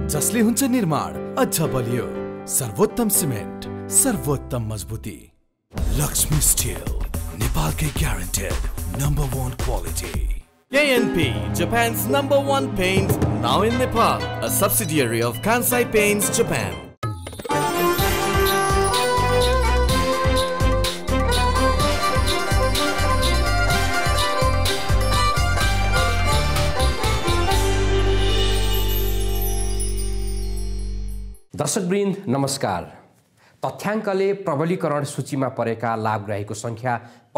जसले हुन्छ निर्माण अझ बलियो। सर्वोत्तम सिमेन्ट, सर्वोत्तम मजबुती। लक्ष्मी स्टिल, नेपालकै guaranteed #1 quality. KNP, Japan's #1 paint, now in Nepal, a subsidiary of Kansai Paints, Japan. दर्शकवृन्द नमस्कार। तथ्याङ्कले प्रबलीकरण सूचीमा परेका लाभग्राहीको सङ्ख्या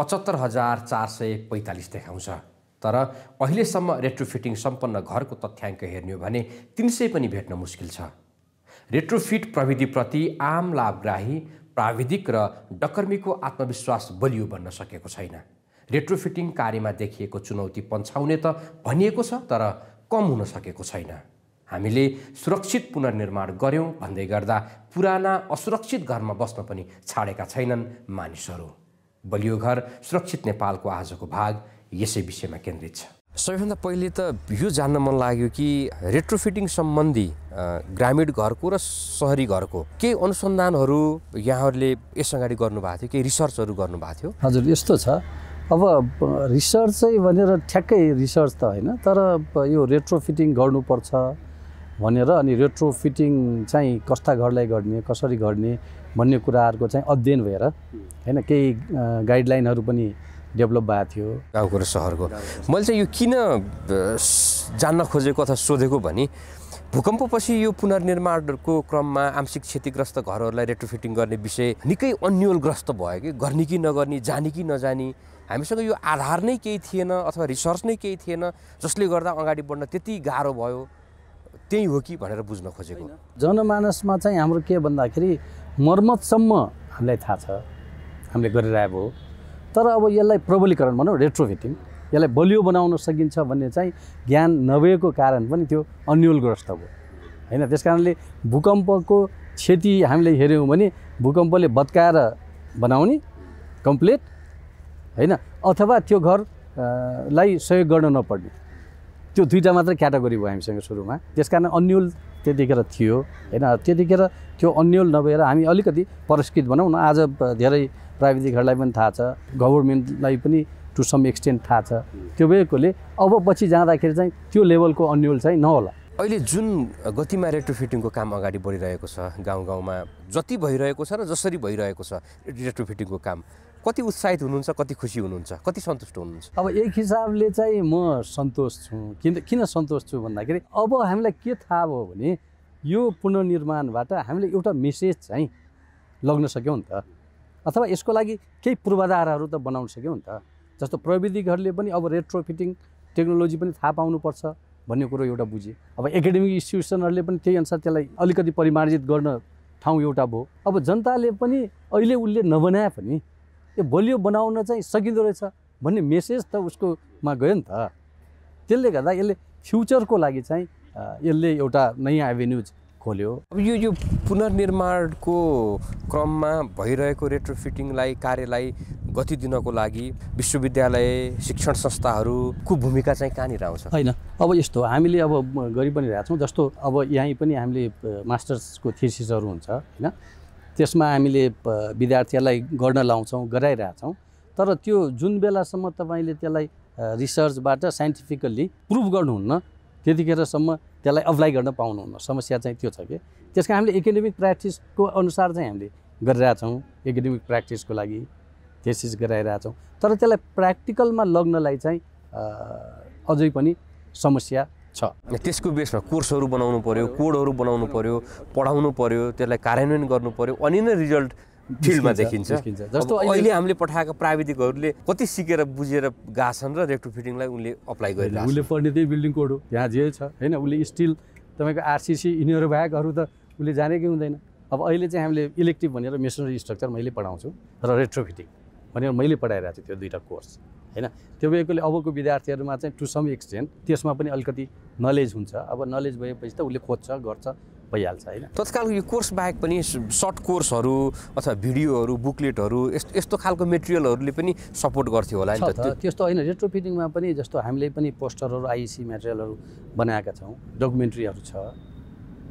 ७५,४४५ देखाउँछ। तर अहिलेसम्म रेट्रोफिटिङ सम्पन्न घरको तथ्याङ्क हेर्ने हो भने 300 पनि भेट्न मुस्किल छ। रेट्रोफिट प्रविधिप्रति आम लाभग्राही, प्राविधिक र डकर्मीको आत्मविश्वास बलियो बन्न सकेको छैन। रेट्रोफिटिङ कार्यमा देखिएको चुनौती पन्छाउने त भनिएको छ, तर कम हुन सकेको छैन। हामीले सुरक्षित पुनर्निर्माण गर्यौं भन्दै गर्दा पुराना असुरक्षित घरमा बस्न पनि छाडेका छैनन् मानिसहरू। बलियो घर सुरक्षित नेपालको आजको भाग यसै विषयमा केन्द्रित छ। सबैभन्दा पहिले त यो जान्न मन लाग्यो कि रेट्रोफिटिङ सम्बन्धी ग्रामीण घरको र सहरी घरको केही अनुसन्धानहरू यहाँहरूले यस अगाडि गर्नुभएको थियो, केही रिसर्चहरू गर्नुभएको थियो? हजुर, यस्तो छ। अब रिसर्च चाहिँ भनेर ठ्याक्कै रिसर्च त होइन, तर यो रेट्रोफिटिङ गर्नुपर्छ भनेर अनि रेट्रोफिटिङ चाहिँ कस्ता घरलाई गर्ने, कसरी गर्ने भन्ने कुराहरूको चाहिँ अध्ययन भएर हैन केही गाइडलाइनहरू पनि डेभलप भएको थियो गाउँको र सहरको। मैले चाहिँ यो किन जान्न खोजेको अथवा सोधेको भने भूकम्पपछि यो पुनर्निर्माणको क्रममा आंशिक क्षतिग्रस्त घरहरूलाई रेट्रोफिटिङ गर्ने विषय निकै अन्यलग्रस्त भयो कि गर्ने कि नगर्ने, जाने कि नजाने। हामीसँग यो आधार नै केही थिएन अथवा रिसर्च नै केही थिएन, जसले गर्दा अगाडि बढ्न त्यति गाह्रो भयो। त्यही हो कि भनेर बुझ्न खोजेको। जनमानसमा चाहिँ हाम्रो के भन्दाखेरि मर्मतसम्म हामीलाई थाहा छ, हामीले गरिरहेको हो, तर अब यसलाई प्रबलीकरण भनौँ, रेट्रोफिटिङ यसलाई बलियो बनाउन सकिन्छ भन्ने चाहिँ ज्ञान नभएको कारण पनि त्यो अन्यलग्रस्त भयो हैन। त्यसकारणले भूकम्पको क्षति हामीले हेऱ्यौँ भने भूकम्पले भत्काएर बनाउने कम्प्लिट हैन, अथवा त्यो घरलाई सहयोग गर्न नपर्ने, त्यो दुईटा मात्र क्याटेगोरी भयो हामीसँग सुरुमा। त्यसकारण अन्यल त्यतिखेर थियो हैन। त्यतिखेर त्यो अन्यल नभएर हामी अलिकति परिष्कृत भनौँ न। आज धेरै प्राविधिकहरूलाई पनि थाहा छ, गभर्मेन्टलाई पनि टु सम एक्सटेन्ट थाहा छ। त्यो भएकोले अब पछि जाँदाखेरि चाहिँ त्यो लेभलको अन्यल चाहिँ नहोला। अहिले जुन गतिमा रेट्रोफिटिङको काम अगाडि बढिरहेको छ, गाउँ गाउँमा जति भइरहेको छ र जसरी भइरहेको छ रेट्रोफिटिङको काम, कति उत्साहित हुनुहुन्छ, कति खुसी हुनुहुन्छ, कति सन्तुष्ट हुनुहुन्छ? अब एक हिसाबले चाहिँ म सन्तोष छु। किन सन्तोष छु भन्दाखेरि अब हामीलाई के थाहा भयो भने यो पुनर्निर्माणबाट हामीले एउटा मेसेज चाहिँ लग्न सक्यौँ नि त, अथवा यसको लागि केही पूर्वाधारहरू त बनाउन सक्यौँ नि त। जस्तो प्रविधिकहरूले पनि अब रेट्रोफिटिङ टेक्नोलोजी पनि थाहा पाउनुपर्छ भन्ने कुरो एउटा बुझे। अब एकाडेमिक इन्स्टिट्युसनहरूले पनि त्यही अनुसार त्यसलाई अलिकति परिमार्जित गर्न ठाउँ एउटा भयो। अब जनताले पनि अहिले उसले नबनाए पनि यो बलियो बनाउन चाहिँ सकिँदो रहेछ भन्ने मेसेज त उसकोमा गयो नि त। त्यसले गर्दा यसले फ्युचरको लागि चाहिँ यसले एउटा नयाँ एभेन्यूज खोल्यो। अब यो पुनर्निर्माणको क्रममा भइरहेको रेट्रोफिटिङलाई कार्यलाई गति दिनको लागि विश्वविद्यालय, शिक्षण संस्थाहरूको भूमिका चाहिँ कहाँनिर आउँछ? होइन, अब यस्तो हामीले अब गरि पनि रहेका छौँ। जस्तो अब यहीँ पनि हामीले मास्टर्सको थेसिसहरू हुन्छ हैन, त्यसमा हामीले विद्यार्थीहरूलाई गर्न लाउँछौँ, गराइरहेछौँ। तर त्यो जुन बेलासम्म तपाईँले त्यसलाई रिसर्चबाट साइन्टिफिकल्ली प्रुभ गर्नुहुन्न त्यतिखेरसम्म त्यसलाई अप्लाई गर्न पाउनुहुन्न। समस्या चाहिँ त्यो छ कि त्यसका हामीले एकाडेमिक प्र्याक्टिसको अनुसार चाहिँ हामीले गरिरहेछौँ। एकाडेमिक प्र्याक्टिसको लागि थेसिस गराइरहेछौँ, तर त्यसलाई प्र्याक्टिकलमा लग्नलाई चाहिँ अझै पनि समस्या छ। त्यसको बेसमा कोर्सहरू बनाउनु पर्यो, कोडहरू बनाउनु पर्यो, पढाउनु पर्यो, त्यसलाई कार्यान्वयन गर्नु पर्यो, अनि नै रिजल्ट फिल्डमा देखिन्छ। जस्तो अहिले हामीले पठाएका प्राविधिकहरूले कति सिकेर बुझेर गाछन् र रेट्रोफिटिङलाई उनले अप्लाई गरिरहेछ। उसले पढ्ने त्यही बिल्डिङ कोड हो, यहाँ जे छ हैन। उसले स्टिल तपाईँको आरसिसी इन्जिनियर भएकोहरू त उसले जानेकै हुँदैन। अब अहिले चाहिँ हामीले इलेक्टिभ भनेर मेसनरी स्ट्रक्चर मैले पढाउँछु र रेट्रोफिटिङ भनेर मैले पढाइरहेको छु, त्यो दुईवटा कोर्स हैन। त्यो भएकोले अबको विद्यार्थीहरूमा चाहिँ टु सम एक्सटेन्ट त्यसमा पनि अलिकति नलेज हुन्छ। अब नलेज भएपछि त उसले खोज्छ, गर्छ, भइहाल्छ हैन। तत्कालको यो कोर्स बाहेक पनि सर्ट कोर्सहरू अथवा भिडियोहरू, बुकलेटहरू यस्तो खालको मेटेरियलहरूले पनि सपोर्ट गर्थ्यो होला नि त? त्यस्तो होइन, रेट्रोफिटिङमा पनि जस्तो हामीले पनि पोस्टरहरू, आइसी मेटेरियलहरू बनाएका छौँ, डकुमेन्ट्रीहरू छ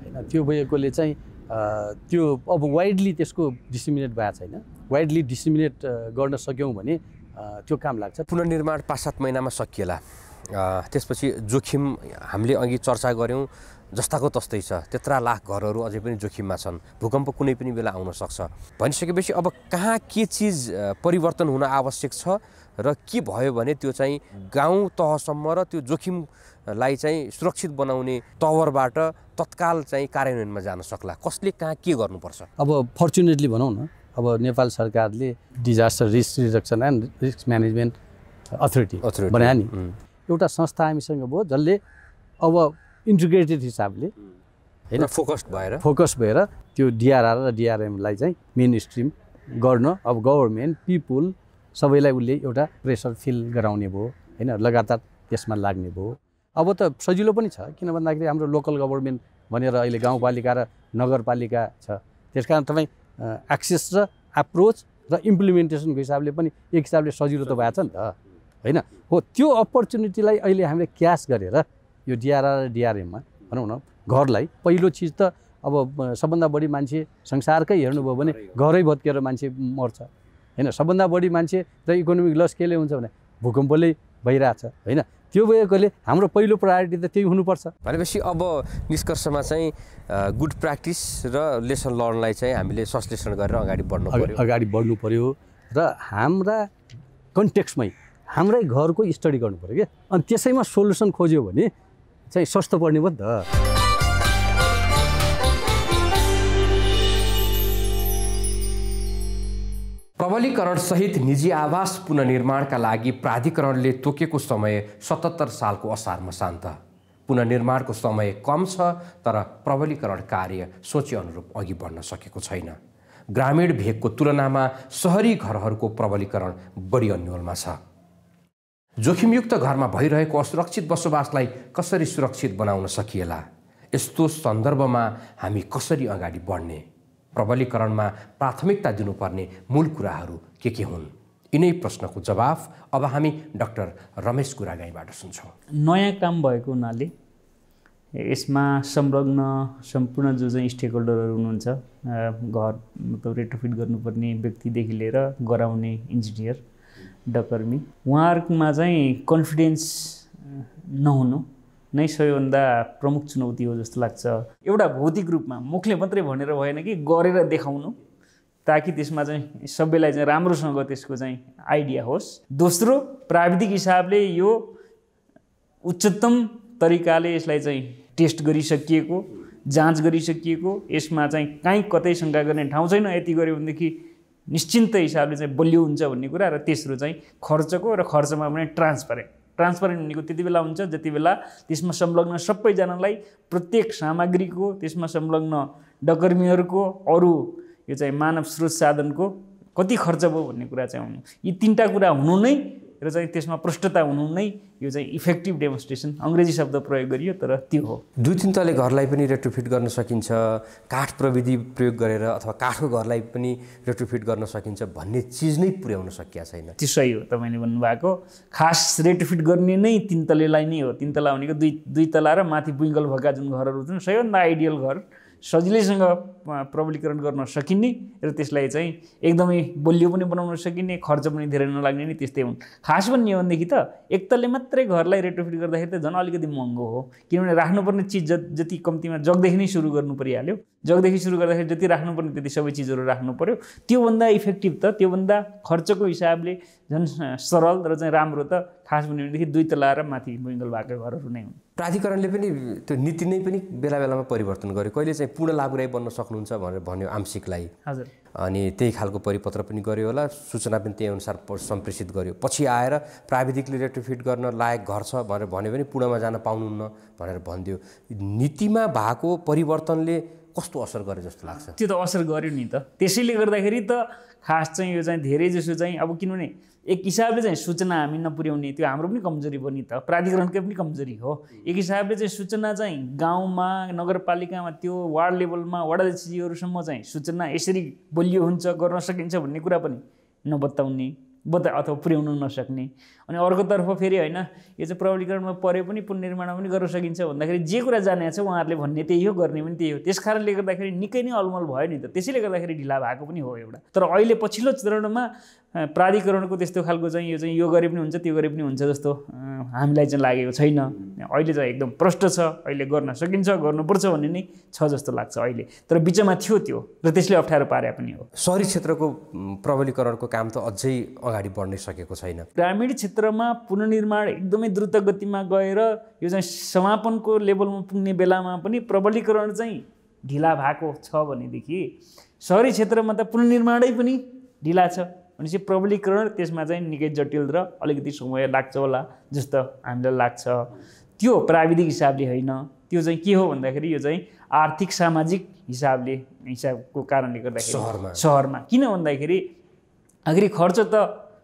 हैन त्यो भएकोले चाहिँ त्यो अब वाइडली त्यसको डिसिमिनेट भएको छैन वाइडली डिसिमिनेट गर्न सक्यौँ भने त्यो काम लाग्छ पुनर्निर्माण 5-7 महिनामा सकिएला त्यसपछि जोखिम हामीले अघि चर्चा गऱ्यौँ जस्ताको तस्तै छ त्यत्रा लाख घरहरू अझै पनि जोखिममा छन् भूकम्प कुनै पनि बेला आउन सक्छ भनिसकेपछि अब कहाँ के चिज परिवर्तन हुन आवश्यक छ र के भयो भने त्यो चाहिँ गाउँ तहसम्म र त्यो जोखिमलाई चाहिँ सुरक्षित बनाउने तवरबाट तत्काल चाहिँ कार्यान्वयनमा जान सक्ला कसले कहाँ के गर्नुपर्छ अब फर्चुनेटली भनौँ न अब नेपाल सरकारले disaster risk reduction and risk management authority बनायो नि एउटा संस्था हामीसँग भयो जसले अब इन्टिग्रेटेड हिसाबले हैन फोकस भएर त्यो डिआरआर र डिआरएमलाई चाहिँ मेन स्ट्रिम गर्न अब गभर्नमेन्ट पिपुल सबैलाई उसले एउटा प्रेसर फिल गराउने भयो हैन लगातार त्यसमा लाग्ने भयो अब त सजिलो पनि छ किन भन्दाखेरि हाम्रो लोकल गभर्नमेन्ट भनेर अहिले गाउँपालिका र नगरपालिका छ त्यसकारण तपाईँ एक्सेस र एप्रोच र इम्प्लिमेन्टेसनको हिसाबले पनि एक हिसाबले सजिलो त भएको छ नि त हैन हो त्यो अपर्च्युनिटीलाई अहिले हामीले क्याच गरेर यो डिआरआर र डिआरएममा भनौँ न घरलाई पहिलो चिज त अब सबभन्दा बढी मान्छे संसारकै हेर्नुभयो भने घरै भत्केर मान्छे मर्छ हैन सबभन्दा बढी मान्छे र इकोनोमिक लस केले हुन्छ भने भूकम्पले भइरहेछ हैन त्यो भएकोले हाम्रो पहिलो प्रायोरिटी त त्यही हुनुपर्छ भनेपछि अब निष्कर्षमा चाहिँ गुड प्र्याक्टिस र लेसन लर्नलाई चाहिँ हामीले संश्लेषण गरेर अगाडि बढ्नु पर्यो र हाम्रा कन्टेक्स्टमै हाम्रै घरको स्टडी गर्नु पर्यो क्या अनि त्यसैमा सोल्युसन खोज्यो भने चाहिँ सस्तो पर्ने भयो नि त प्रबलीकरण सहित निजी आवास पुनर्निर्माणका लागि प्राधिकरणले तोकेको समय 77 सालको असारमा शान्त पुनर्निर्माणको समय कम छ तर प्रबलीकरण कार्य सोचे अनुरूप अघि बढ्न सकेको छैन ग्रामीण भेगको तुलनामा शहरी घरहरूको प्रबलीकरण बढी अन्योलमा छ जोखिमयुक्त घरमा भइरहेको असुरक्षित बसोबासलाई कसरी सुरक्षित बनाउन सकिएला यस्तो सन्दर्भमा हामी कसरी अगाडि बढ्ने प्रबलीकरणमा प्राथमिकता दिनुपर्ने मूल कुराहरू के हुन् यिनै प्रश्नको जवाफ अब हामी डाक्टर रमेश गुरागाईबाट सुन्छौँ नयाँ काम भएको हुनाले यसमा संलग्न सम्पूर्ण जो चाहिँ स्टेक होल्डरहरू हुनुहुन्छ घर मतलब रेट्रोफिट गर्नुपर्ने व्यक्तिदेखि लिएर गराउने इन्जिनियर डकर्मी उहाँहरूमा चाहिँ कन्फिडेन्स नहुनु नै सबैभन्दा प्रमुख चुनौती हो जस्तो लाग्छ एउटा भौतिक रूपमा मुखले मात्रै भनेर भएन कि गरेर देखाउनु ताकि त्यसमा चाहिँ सबैलाई चाहिँ राम्रोसँग त्यसको चाहिँ आइडिया होस् दोस्रो प्राविधिक हिसाबले यो उच्चतम तरिकाले यसलाई चाहिँ टेस्ट गरिसकिएको जाँच गरिसकिएको यसमा चाहिँ कहीँ कतै शङ्का गर्ने ठाउँ छैन यति गऱ्यो भनेदेखि निश्चिन्त हिसाबले चाहिँ बलियो हुन्छ भन्ने कुरा र तेस्रो चाहिँ खर्चको र खर्चमा पनि ट्रान्सपरेन्ट भनेको त्यति बेला हुन्छ जति बेला त्यसमा संलग्न सबैजनालाई प्रत्येक सामग्रीको त्यसमा संलग्न डकर्मीहरूको अरू यो चाहिँ मानव स्रोत साधनको कति खर्च भयो भन्ने कुरा चाहिँ हुनु यी तीनटा कुरा हुनु नै र चाहिँ त्यसमा प्रष्टता हुनु नै यो चाहिँ इफेक्टिभ डेमोन्स्ट्रेसन अङ्ग्रेजी शब्द प्रयोग गरियो तर त्यो हो 2-3 तले घरलाई पनि रेट्रोफिट गर्न सकिन्छ काठ प्रविधि प्रयोग गरेर अथवा काठको घरलाई पनि रेट्रोफिट गर्न सकिन्छ भन्ने चिज नै पुर्याउन सकिया छैन त्यो सही हो तपाईँले भन्नुभएको खास रेट्रोफिट गर्ने नै 3 तलेलाई नै हो 3 तला भनेको दुई तला र माथि बुइङ्गल भएका जुन घरहरू छन् सबैभन्दा आइडियल घर सजिलैसँग प्रबलीकरण गर्न सकिने र त्यसलाई चाहिँ एकदमै बलियो पनि बनाउन सकिने खर्च पनि धेरै नलाग्ने नि त्यस्तै हुन् खास भन्ने हो भनेदेखि त एक तले मात्रै घरलाई रेट्रोफिट गर्दाखेरि त झन् अलिकति महँगो हो किनभने राख्नुपर्ने चिज जति कम्तीमा जगदेखि नै सुरु गर्नु परिहाल्यो जगदेखि सुरु गर्दाखेरि जति राख्नुपर्ने त्यति सबै चिजहरू राख्नु पर्यो त्योभन्दा इफेक्टिभ त त्योभन्दा खर्चको हिसाबले झन् सरल र चाहिँ राम्रो त खास भन्यो भनेदेखि 2 तला र माथि बुइङ्गल भएका घरहरू नै हुन् प्राधिकरणले पनि त्यो नीति नै पनि बेला बेलामा परिवर्तन गर्यो कहिले चाहिँ पूर्ण लाभग्राही बन्न सक्नुहुन्छ भनेर भन्यो आंशिकलाई हजुर अनि त्यही खालको परिपत्र पनि गर्यो होला सूचना पनि त्यही अनुसार सम्प्रेषित गर्यो पछि आएर प्राविधिकले रेट्रोफिट गर्न लायक घर छ भनेर भन्यो भने पूर्णमा जान पाउनुहुन्न भनेर भनिदियो नीतिमा भएको परिवर्तनले कस्तो असर गरे जस्तो लाग्छ त्यो त असर गर्यो नि त त्यसैले गर्दाखेरि त खास चाहिँ यो चाहिँ धेरै जसो चाहिँ अब किनभने एक हिसाबले चाहिँ सूचना हामी नपुर्याउने त्यो हाम्रो पनि कमजोरी हो नि त प्राधिकरणकै पनि कमजोरी हो एक हिसाबले चाहिँ सूचना चाहिँ गाउँमा नगरपालिकामा त्यो वार्ड लेभलमा वडाध्यक्षजीहरूसम्म चाहिँ सूचना यसरी बलियो हुन्छ गर्न सकिन्छ भन्ने कुरा पनि नबताउने अथवा पुर्याउन नसक्ने। अनि अर्कोतर्फ फेरि होइन यो चाहिँ प्रबलीकरणमा परे पनि पुनर्निर्माण पनि गर्न सकिन्छ भन्दाखेरि जे कुरा जानेको छ उहाँहरूले भन्ने त्यही हो, गर्ने पनि त्यही हो। त्यस कारणले गर्दाखेरि निकै नै अलमल भयो नि त। त्यसैले गर्दाखेरि ढिला भएको पनि हो एउटा। तर अहिले पछिल्लो चरणमा प्राधिकरणको त्यस्तो खालको चाहिँ यो गरे पनि हुन्छ त्यो गरे पनि हुन्छ जस्तो हामीलाई चाहिँ लागेको छैन। अहिले चाहिँ एकदम प्रष्ट छ, अहिले गर्न सकिन्छ, गर्नुपर्छ भन्ने नै छ जस्तो लाग्छ अहिले। तर बिचमा थियो त्यो र त्यसले अप्ठ्यारो पारे पनि हो। सहरी क्षेत्रको प्रबलीकरणको काम त अझै अगाडि बढ्नै सकेको छैन। ग्रामीण क्षेत्रमा पुनर्निर्माण एकदमै द्रुत गतिमा गएर यो चाहिँ समापनको लेभलमा पुग्ने बेलामा पनि प्रबलीकरण चाहिँ ढिला भएको छ भनेदेखि सहरी क्षेत्रमा त पुनर्निर्माणै पनि ढिला छ भनेपछि प्रबलीकरण त्यसमा चाहिँ निकै जटिल र अलिकति समय लाग्छ होला जस्तो हामीलाई लाग्छ। त्यो प्राविधिक हिसाबले होइन, त्यो चाहिँ के हो भन्दाखेरि यो चाहिँ आर्थिक सामाजिक हिसाबको कारणले गर्दाखेरि सहरमा किन भन्दाखेरि आखिरी खर्च त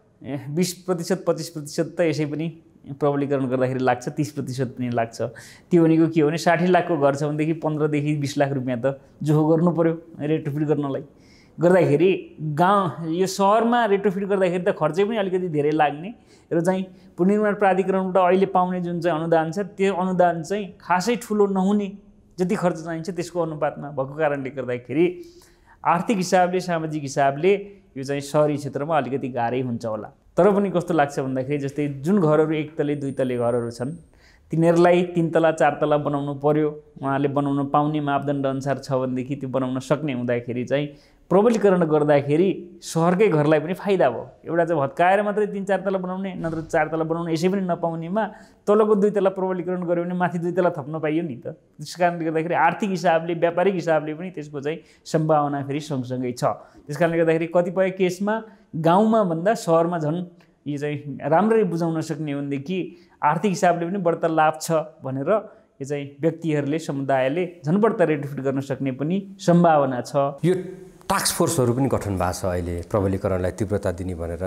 20% 25% त यसै पनि प्रबलीकरण गर्दाखेरि लाग्छ, 30% पनि लाग्छ। त्यो भनेको के हो भने 60 लाखको घर छ भनेदेखि 15 देखि 20 लाख रुपियाँ त जोहो गर्नु पर्यो रेट्रोफिट गर्नलाई। गर्दाखेरि गाउँ यो सहरमा रेट्रोफिट गर्दाखेरि त खर्चै पनि अलिकति धेरै लाग्ने र चाहिँ पुनर्निर्माण प्राधिकरणबाट अहिले पाउने जुन चाहिँ अनुदान छ त्यो अनुदान चाहिँ खासै ठुलो नहुने, जति खर्च चाहिन्छ त्यसको अनुपातमा भएको कारणले गर्दाखेरि आर्थिक हिसाबले सामाजिक हिसाबले यो चाहिँ सहरी क्षेत्रमा अलिकति गाह्रै हुन्छ होला। तर पनि कस्तो लाग्छ भन्दाखेरि जस्तै जुन घरहरू 1 तले 2 तले घरहरू छन् तिनीहरूलाई 3 तला 4 तला बनाउनु पर्यो, उहाँले बनाउन पाउने मापदण्ड अनुसार छ भनेदेखि त्यो बनाउन सक्ने हुँदाखेरि चाहिँ प्रबलीकरण गर्दाखेरि सहरकै घरलाई पनि फाइदा भयो। एउटा चाहिँ भत्काएर मात्रै 3-4 तला बनाउने नत्र 4 तला बनाउन यसै पनि नपाउनेमा तलको 2 तला प्रबलीकरण गर्यो भने माथि 2 तला थप्न पाइयो नि त। त्यस कारणले गर्दाखेरि आर्थिक हिसाबले व्यापारिक हिसाबले पनि त्यसको चाहिँ सम्भावना फेरि सँगसँगै छ। त्यस कारणले गर्दाखेरि कतिपय केसमा गाउँमा भन्दा सहरमा झन् यो चाहिँ राम्ररी बुझाउन सक्ने हो भनेदेखि आर्थिक हिसाबले पनि बढ्ता लाभ छ भनेर यो चाहिँ व्यक्तिहरूले समुदायले झन् बढ्ता रेट्रोफिट गर्न सक्ने पनि सम्भावना छ। यो टास्क फोर्सहरू पनि गठन भएको छ अहिले प्रबलीकरणलाई तीव्रता दिने भनेर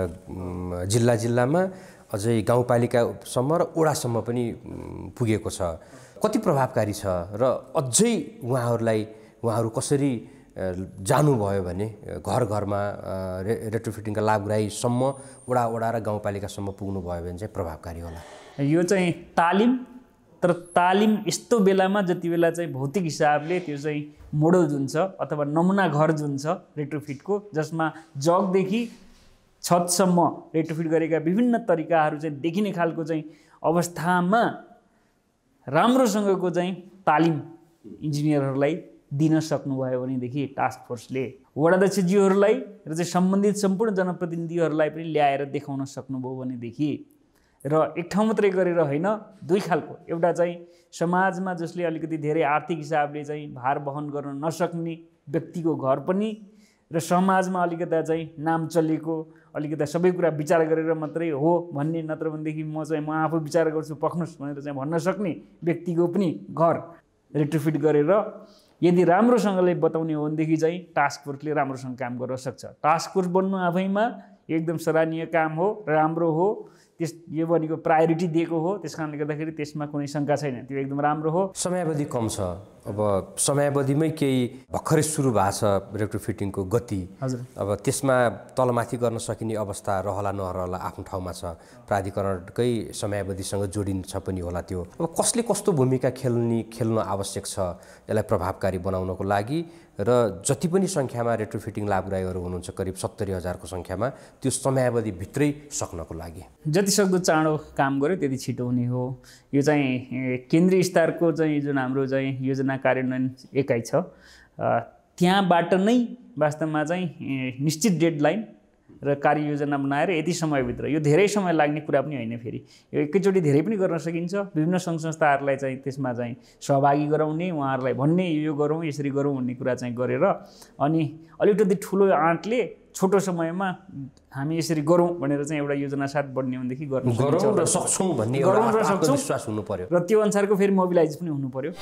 जिल्लामा अझै गाउँपालिकासम्म र वडासम्म पनि पुगेको छ। कति प्रभावकारी छ र अझै उहाँहरू कसरी जानुभयो भने घर घरमा रेट्रोफिटिङका लाभग्राहीसम्म वडा र गाउँपालिकासम्म पुग्नुभयो भने चाहिँ प्रभावकारी होला। यो चाहिँ तालिम, तर तालिम यस्तो बेलामा जति बेला चाहिँ भौतिक हिसाबले त्यो चाहिँ मोडल जुन छ अथवा नमुना घर जुन छ रेट्रोफिटको जसमा जगदेखि छतसम्म रेट्रोफिट गरेका विभिन्न तरिकाहरू चाहिँ देखिने खालको चाहिँ अवस्थामा राम्रोसँगको चाहिँ तालिम इन्जिनियरहरूलाई दिन सक्नुभयो भनेदेखि टास्क फोर्सले वडाध्यक्षज्यूहरूलाई र चाहिँ सम्बन्धित सम्पूर्ण जनप्रतिनिधिहरूलाई पनि ल्याएर देखाउन सक्नुभयो भनेदेखि र एक ठाउँ मात्रै गरेर होइन, 2 खालको, एउटा चाहिँ समाजमा जसले अलिकति धेरै आर्थिक हिसाबले चाहिँ भार वहन गर्न नसक्ने व्यक्तिको घर पनि र समाजमा अलिकता चाहिँ नाम चलेको अलिकता सबै कुरा विचार गरेर मात्रै हो भन्ने नत्र भनेदेखि म आफू विचार गर्छु पख्नुहोस् भनेर चाहिँ भन्न सक्ने व्यक्तिको पनि घर रेट्रोफिट गरेर यदि राम्रोसँगले बताउने हो भनेदेखि चाहिँ टास्क फोर्सले राम्रोसँग काम गर्न सक्छ। टास्क फोर्स बन्नु आफैमा एकदम सराहनीय काम हो, राम्रो हो, यो भनेको प्रायोरिटी दिएको हो। त्यस कारणले गर्दाखेरि त्यसमा कुनै शङ्का छैन, त्यो एकदम राम्रो हो। समयावधि कम छ, अब समयावधिमै केही भर्खरै सुरु भएको छ रेट्रोफिटिङको गति। हजुर, अब त्यसमा तलमाथि गर्न सकिने अवस्था रहला नरहला आफ्नो ठाउँमा छ, प्राधिकरणकै समयावधिसँग जोडिन्छ पनि होला। त्यो अब कसले कस्तो भूमिका खेल्न आवश्यक छ यसलाई प्रभावकारी बनाउनको लागि र जति पनि सङ्ख्यामा रेट्रोफिटिङ लाभग्राहीहरू हुनुहुन्छ करिब 70,000को सङ्ख्यामा त्यो समयावधिभित्रै सक्नको लागि जतिसक्दो चाँडो काम गर्यो त्यति छिटो हुने हो। यो चाहिँ केन्द्रीय स्तरको चाहिँ जुन हाम्रो चाहिँ योजना कार्यान्वयन एकाइ छ त्यहाँबाट नै वास्तवमा चाहिँ निश्चित डेडलाइन र कार्ययोजना बनाएर यति समयभित्र, यो धेरै समय लाग्ने कुरा पनि होइन, फेरि यो एकैचोटि धेरै पनि गर्न सकिन्छ। विभिन्न सङ्घ संस्थाहरूलाई चाहिँ त्यसमा चाहिँ सहभागी गराउने, उहाँहरूलाई भन्ने यो गरौँ यसरी गरौँ भन्ने कुरा चाहिँ गरेर अनि अलिकति ठुलो आँटले छोटो समयमा हामी यसरी गरौँ भनेर चाहिँ एउटा योजना साथ बढ्ने भनेदेखि गरौँ र सक्छौँ भन्ने एउटा आत्मविश्वास हुनु पर्यो र त्यो अनुसारको फेरि मोबिलाइज पनि हुनु पर्यो।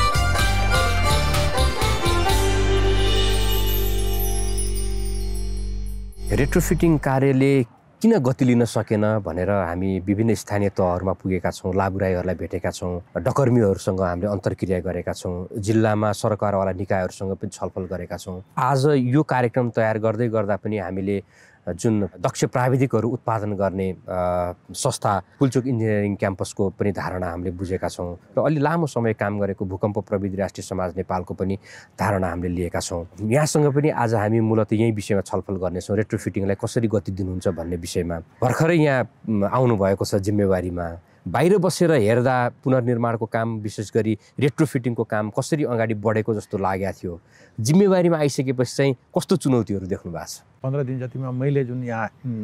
रेट्रोफिटिङ कार्यले किन गति लिन सकेन भनेर हामी विभिन्न स्थानीय तहहरूमा पुगेका छौँ, लाभग्राहीहरूलाई भेटेका छौँ, डकर्मीहरूसँग हामीले अन्तर्क्रिया गरेका छौँ, जिल्लामा सरकारवाला निकायहरूसँग पनि छलफल गरेका छौँ। आज यो कार्यक्रम तयार गर्दै गर्दा पनि हामीले जुन दक्ष प्राविधिकहरू उत्पादन गर्ने संस्था पुल्चोक इन्जिनियरिङ क्याम्पसको पनि धारणा हामीले बुझेका छौँ र अलि लामो समय काम गरेको भूकम्प प्रविधि राष्ट्रिय समाज नेपालको पनि धारणा हामीले लिएका छौँ। यहाँसँग पनि आज हामी मूलतः यही विषयमा छलफल गर्नेछौँ, रेट्रोफिटिङलाई कसरी गति दिनुहुन्छ भन्ने विषयमा। भर्खरै यहाँ आउनुभएको छ जिम्मेवारीमा, बाहिर बसेर हेर्दा पुनर्निर्माणको काम विशेष गरी रेट्रोफिटिङको काम कसरी अगाडि बढेको जस्तो लागेको थियो, जिम्मेवारीमा आइसकेपछि चाहिँ कस्तो चुनौतीहरू देख्नु भएको छ? 15 दिन जतिमा मैले जुन यहाँ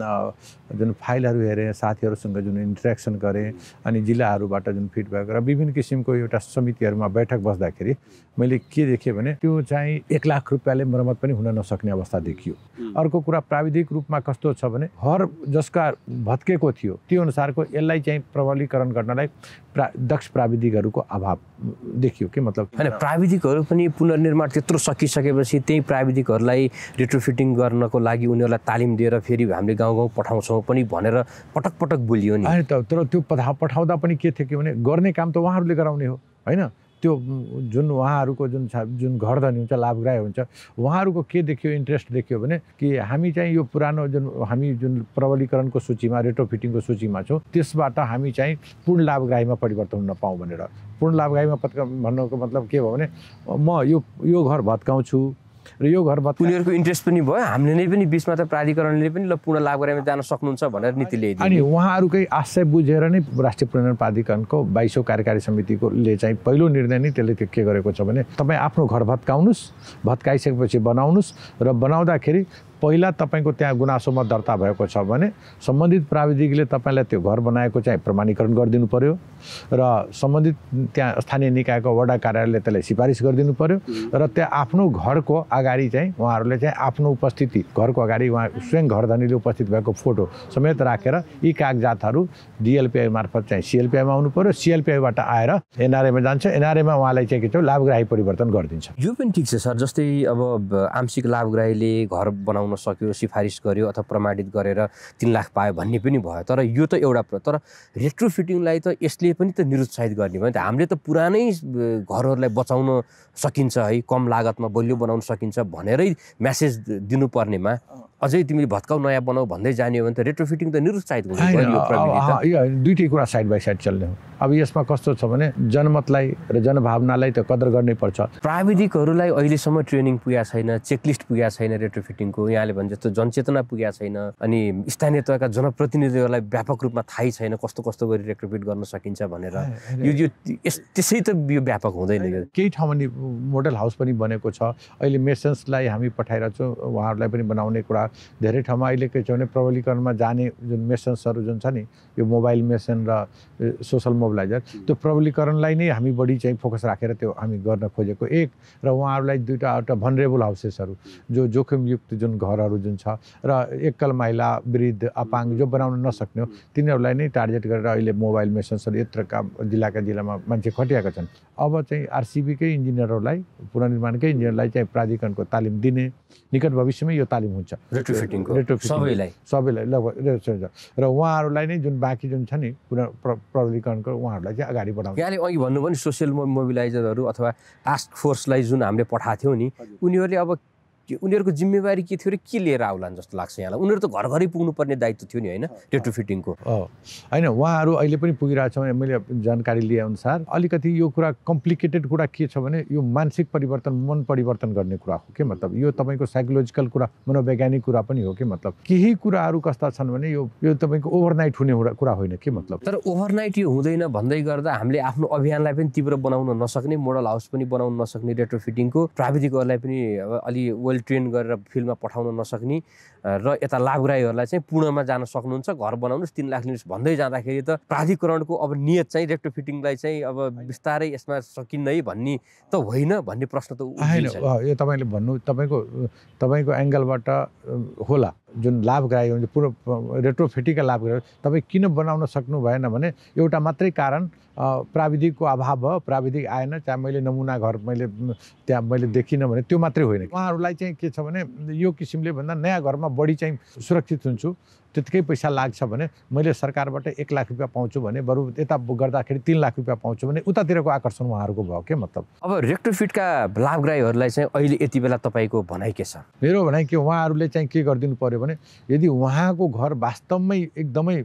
जुन फाइलहरू हेरेँ, साथीहरूसँग जुन इन्टरेक्सन गरेँ अनि जिल्लाहरूबाट जुन फिडब्याक र विभिन्न किसिमको एउटा समितिहरूमा बैठक बस्दाखेरि मैले के देखेँ भने त्यो चाहिँ 1 लाख रुपियाँले मर्मत पनि हुन नसक्ने अवस्था देखियो। अर्को कुरा प्राविधिक रूपमा कस्तो छ भने घर जसका भत्केको थियो त्यो अनुसारको यसलाई चाहिँ प्रबलीकरण गर्नलाई दक्ष प्राविधिकहरूको अभाव देखियो के मतलब हैन। प्राविधिकहरू पनि पुनर्निर्माण त्यत्रो सकिसकेपछि त्यही प्राविधिकहरूलाई रेट्रोफिटिङ गर्नको लागि उनीहरूलाई तालिम दिएर फेरि हामीले गाउँ पठाउँछौँ पनि भनेर पटक पटक बोलियो नि। होइन त, तर त्यो पठाउँदा पनि के थियो भने गर्ने काम त उहाँहरूले गराउने हो होइन। त्यो जुन उहाँहरूको जुन घरधनी हुन्छ, लाभग्राही हुन्छ, उहाँहरूको के देखियो, इन्ट्रेस्ट देखियो भने कि हामी चाहिँ यो पुरानो हामी जुन प्रबलीकरणको सूचीमा रेट्रोफिटिङको सूचीमा छौँ त्यसबाट हामी चाहिँ पूर्ण लाभग्राहीमा परिवर्तन हुन पाऊँ भनेर। पूर्ण लाभग्राहीमा भन्नुको मतलब के भयो भने म यो घर भत्काउँछु र यो घर उनीहरूको इन्ट्रेस्ट पनि भयो, हामीले नै पनि बिचमा त प्राधिकरणले पनि ल पूर्ण लाभग्राहीमा जान सक्नुहुन्छ भनेर नीति ल्याइदियो। अनि उहाँहरूकै आशय बुझेर नै राष्ट्रिय पुनर्निर्माण प्राधिकरणको 22औं कार्यकारी समितिले चाहिँ पहिलो निर्णय नै त्यसले के गरेको छ भने तपाईँ आफ्नो घर भत्काउनुहोस्, भत्काइसकेपछि बनाउनुहोस् र बनाउँदाखेरि पहिला तपाईँको त्यहाँ गुनासोमा दर्ता भएको छ भने सम्बन्धित प्राविधिकले तपाईँलाई त्यो घर बनाएको चाहिँ प्रमाणीकरण गरिदिनु पर्यो र सम्बन्धित त्यहाँ स्थानीय निकायको वडा कार्यालयले त्यसलाई सिफारिस गरिदिनु पर्यो र त्यहाँ आफ्नो घरको अगाडि चाहिँ उहाँहरूले चाहिँ आफ्नो उपस्थिति घरको अगाडि उहाँ स्वयं घरधनीले उपस्थित भएको फोटो समेत राखेर यी कागजातहरू डिएलपिआई मार्फत चाहिँ सिएलपिआईमा आउनु पर्यो, सिएलपिआईबाट आएर एनआरएमा जान्छ, एनआरएमा उहाँलाई चाहिँ के छ लाभग्राही परिवर्तन गरिदिन्छ। यो पनि ठिक छ सर, जस्तै अब आंशिक लाभग्राहीले घर बनाउन सक्यो, सिफारिस गर्यो अथवा प्रमाणित गरेर 3 लाख पायो भन्ने पनि भयो, तर यो त एउटा तर रेट्रोफिटिङलाई त यसले पनि त निरुत्साहित गर्ने भयो नि त। हामीले त पुरानै घरहरूलाई बचाउन सकिन्छ है, कम लागतमा बलियो बनाउन सकिन्छ भनेरै मेसेज दिनुपर्नेमा अझै तिमीले भत्काउ नयाँ बनाऊ भन्दै जाने हो भने त रेट्रोफिटिङ त निरुत्साहित हुन्छ। यो दुईटै कुरा साइड बाई साइड चल्ने हो। अब यसमा कस्तो छ भने जनमतलाई र जनभावनालाई त कदर गर्नै पर्छ। प्राविधिकहरूलाई अहिलेसम्म ट्रेनिङ पुगेको छैन, चेकलिस्ट पुगेको छैन रेट्रोफिटिङको, यहाँले भने जस्तो जनचेतना पुगेको छैन, अनि स्थानीय तहका जनप्रतिनिधिहरूलाई व्यापक रूपमा थाहै छैन कस्तो कस्तो गरी रेट्रोफिट गर्न सकिन्छ भनेर। यो त्यसै त यो व्यापक हुँदैन। केही ठाउँमा नि मोडल हाउस पनि बनेको छ, अहिले मेसन्सलाई हामी पठाइरहेको छौँ, उहाँहरूलाई पनि बनाउने कुरा धेरै ठाउँमा अहिले के छ भने प्रबलीकरणमा जाने जुन मेसन्सहरू जुन छ नि, यो मोबाइल मेसन र सोसल मोबिलाइजर, त्यो प्रबलीकरणलाई नै हामी बढी चाहिँ फोकस राखेर त्यो हामी गर्न खोजेको एक। र उहाँहरूलाई एउटा भनरेबल हाउसेसहरू जो जोखिमयुक्त जुन घरहरू जुन छ र एकल महिला, वृद्ध, अपाङ्ग जो बनाउन नसक्ने हो तिनीहरूलाई नै टार्गेट गरेर अहिले मोबाइल मेसन्सहरू यत्रका जिल्लामा मान्छे खटिएका छन्। अब चाहिँ आरसिबीकै इन्जिनियरहरूलाई, पुनर्निर्माणकै इन्जिनियरलाई चाहिँ प्राधिकरणको तालिम दिने, निकट भविष्यमै यो तालिम हुन्छ रेट्रोफिटिङको सबैलाई लगभग र उहाँहरूलाई नै जुन बाँकी जुन छ नि प्रबलीकरणको उहाँहरूलाई चाहिँ अगाडि बढाउँछ। यहाँले अघि भन्नुभयो नि सोसियल मोबिलाइजरहरू अथवा टास्क फोर्सलाई जुन हामीले पठाएको थियौँ नि, उनीहरूले अब उनीहरूको जिम्मेवारी के थियो र के लिएर आउलान् जस्तो लाग्छ यहाँलाई? उनीहरू त घर घरै पुग्नुपर्ने दायित्व थियो नि होइन रेट्रोफिटिङको? होइन, उहाँहरू अहिले पनि पुगिरहेको छ भने मैले जानकारी लिए अनुसार अलिकति यो कुरा कम्प्लिकेटेड कुरा के छ भने यो मानसिक परिवर्तन, मन परिवर्तन गर्ने कुरा हो के मतलब। यो तपाईँको साइकोलोजिकल कुरा, मनोवैज्ञानिक कुरा पनि हो के मतलब। केही कुराहरू कस्ता छन् भने यो तपाईँको ओभरनाइट हुने कुरा होइन के मतलब। तर ओभरनाइट यो हुँदैन भन्दै गर्दा हामीले आफ्नो अभियानलाई पनि तीव्र बनाउन नसक्ने, मोडल हाउस पनि बनाउन नसक्ने रेट्रोफिटिङको, प्राविधिकहरूलाई पनि अलि ट्रेन गरेर फिल्डमा पठाउन नसक्ने र यता लाभग्राहीहरूलाई चाहिँ पूर्णमा जान सक्नुहुन्छ, घर बनाउनुहोस् 3 लाख लिनुहोस् भन्दै जाँदाखेरि त प्राधिकरणको अब नियत चाहिँ रेट्रोफिटिङलाई चाहिँ अब बिस्तारै यसमा सकिन्न है भन्ने त होइन भन्ने प्रश्न त उठिन्छ। यो तपाईँले भन्नु तपाईँको एङ्गलबाट होला जुन लाभग्राही हुन्छ पुरो रेट्रोफिटिङका लाभग्राही तपाईँ किन बनाउन सक्नु भएन भने एउटा मात्रै कारण प्राविधिकको अभाव भयो, प्राविधिक आएन, चाहे मैले नमुना घर त्यहाँ मैले देखिनँ भने त्यो मात्रै होइन। उहाँहरूलाई चाहिँ के छ भने यो किसिमले भन्दा नयाँ घरमा बढी चाहिँ सुरक्षित हुन्छु, त्यतिकै पैसा लाग्छ भने मैले सरकारबाट 1 लाख रुपियाँ पाउँछु भने बरु यता गर्दाखेरि 3 लाख रुपियाँ पाउँछु भने उतातिरको आकर्षण उहाँहरूको भयो के मतलब। अब रेट्रोफिटका लाभग्राहीहरूलाई चाहिँ अहिले यति बेला तपाईँको भनाइ के छ? मेरो भनाइ के उहाँहरूले चाहिँ के गरिदिनु पर्यो भने यदि उहाँको घर वास्तवमै एकदमै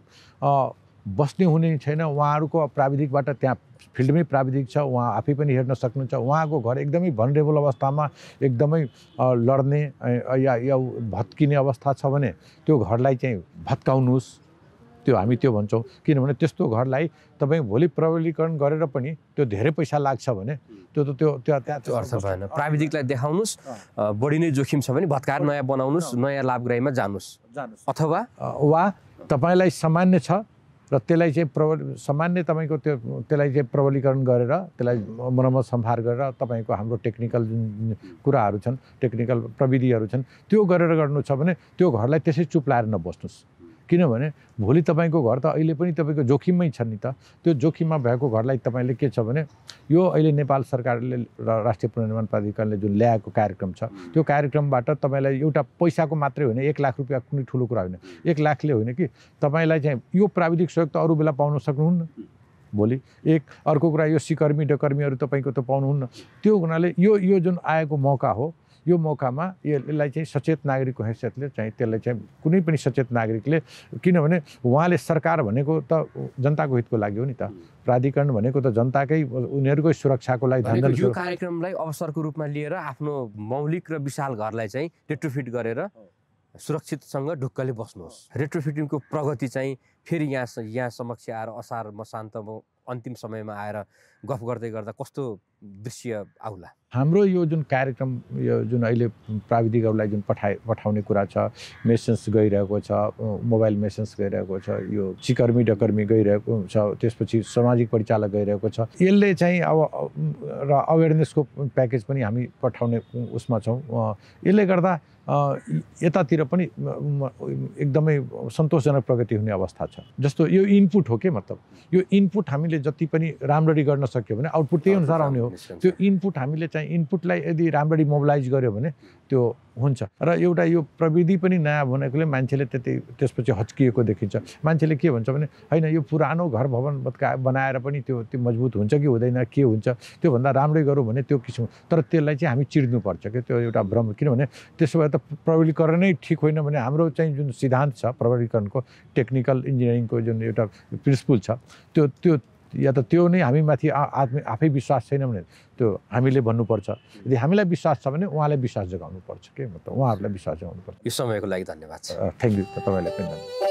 बस्ने हुने छैन, उहाँहरूको प्राविधिकबाट त्यहाँ फिल्डमै प्राविधिक छ, उहाँ आफै पनि हेर्न सक्नुहुन्छ, उहाँको घर एकदमै भनरेबल अवस्थामा एकदमै लड्ने या भत्किने अवस्था छ भने त्यो घरलाई चाहिँ भत्काउनुहोस्, त्यो हामी त्यो भन्छौँ। किनभने त्यस्तो घरलाई तपाईँ भोलि प्रबलीकरण गरेर पनि त्यो धेरै पैसा लाग्छ भने त्यो त्यहाँ अर्थ भएन। प्राविधिकलाई देखाउनुहोस्, बढी नै जोखिम छ भने भत्काएर नयाँ बनाउनुहोस्, नयाँ लाभग्राहीमा जानुहोस्, अथवा वा तपाईँलाई सामान्य छ र त्यसलाई चाहिँ सामान्य तपाईँको त्यसलाई चाहिँ प्रबलीकरण गरेर त्यसलाई मर्मत सम्भार गरेर तपाईँको हाम्रो टेक्निकल जुन कुराहरू छन्, टेक्निकल प्रविधिहरू छन्, त्यो गरेर गर्नु छ भने त्यो घरलाई त्यसै चुप लाएर नबस्नुहोस्। किनभने भोलि तपाईँको घर त अहिले पनि तपाईँको जोखिममै छ नि त। त्यो जोखिममा भएको घरलाई तपाईँले के छ भने यो अहिले नेपाल सरकारले र राष्ट्रिय पुनर्निर्माण प्राधिकरणले जुन ल्याएको कार्यक्रम छ, त्यो कार्यक्रमबाट तपाईँलाई एउटा पैसाको मात्रै होइन, 1 लाख रुपियाँ कुनै ठुलो कुरा होइन, 1 लाखले होइन कि तपाईँलाई चाहिँ यो प्राविधिक सहयोग त अरू बेला पाउन सक्नुहुन्न भोलि। अर्को कुरा यो सिकर्मी डकर्मीहरू तपाईँको त पाउनुहुन्न। त्यो हुनाले यो जुन आएको मौका हो, यो मौकामा यसलाई चाहिँ सचेत नागरिकको हैसियतले चाहिँ त्यसलाई चाहिँ कुनै पनि सचेत नागरिकले, किनभने उहाँले सरकार भनेको त जनताको हितको लागि हो नि त, प्राधिकरण भनेको त जनताकै उनीहरूकै सुरक्षाको लागि धन। यो कार्यक्रमलाई अवसरको रूपमा लिएर आफ्नो मौलिक र विशाल घरलाई चाहिँ रेट्रोफिट गरेर सुरक्षितसँग ढुक्कले बस्नुहोस्। रेट्रोफिटिङको प्रगति चाहिँ फेरि यहाँ समक्ष आएर असार मसान्त अन्तिम समयमा आएर गफ गर्दै गर्दा कस्तो दृश्य आउला? हाम्रो यो जुन कार्यक्रम, यो जुन अहिले प्राविधिकहरूलाई जुन पठाउने कुरा छ, मेसेन्स गइरहेको छ, मोबाइल मेसेन्स गइरहेको छ, यो सिकर्मी डकर्मी गइरहेको छ, त्यसपछि सामाजिक परिचालक गइरहेको छ, यसले चाहिँ अब र अवेरनेसको प्याकेज पनि हामी पठाउने उसमा छौँ। यसले गर्दा यतातिर पनि एकदमै सन्तोषजनक प्रगति हुने अवस्था छ। जस्तो यो इनपुट हो के, मतलब यो इनपुट हामीले जति पनि राम्ररी गर्न सक्यो भने आउटपुट त्यही अनुसार आउने हो। त्यो इनपुट हामीले चाहिँ इनपुटलाई यदि राम्ररी मोबिलाइज गर्यो भने त्यो हुन्छ। र एउटा यो प्रविधि पनि नयाँ भनेकोले मान्छेले त्यसपछि हच्किएको देखिन्छ। मान्छेले के भन्छ भने हैन यो पुरानो घर भवन बनाएर पनि त्यो मजबुत हुन्छ कि हुँदैन, के हुन्छ, त्योभन्दा राम्रै गरौँ भने त्यो किसिम। तर त्यसलाई चाहिँ हामी चिर्नुपर्छ कि त्यो एउटा भ्रम। किनभने त्यसो भए त प्रबलीकरण नै ठिक होइन भने हाम्रो चाहिँ जुन सिद्धान्त छ प्रबलीकरणको, टेक्निकल इन्जिनियरिङको जुन एउटा प्रिन्सिपल छ, त्यो या त त्यो नै हामीमाथि आफै विश्वास छैन भने त्यो हामीले भन्नुपर्छ। यदि हामीलाई विश्वास छ भने उहाँलाई विश्वास जगाउनुपर्छ के, मतलब उहाँहरूलाई विश्वास जगाउनुपर्छ। यो समयको लागि धन्यवाद। थ्याङ्क यू, तपाईँलाई पनि धन्यवाद।